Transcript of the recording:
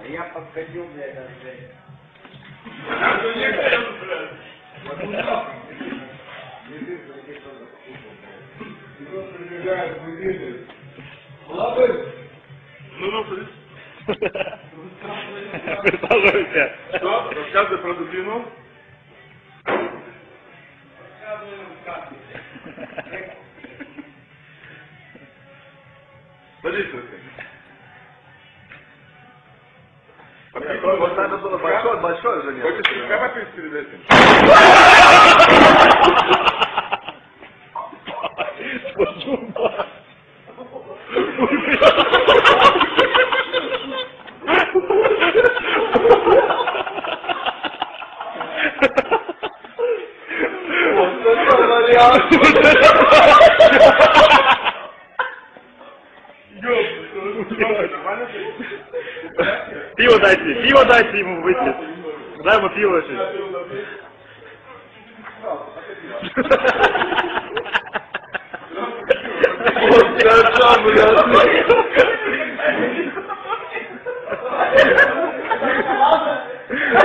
Я подходил, блядь, на Женю. Ну, садись. Присаживайся. Что? Рассказывай про дубину. Садись, Вот надо было большое же нет. хочешь попить перед этим? Пиво дайте ему выпить. Дай ему пиво еще. Вот это, блядь.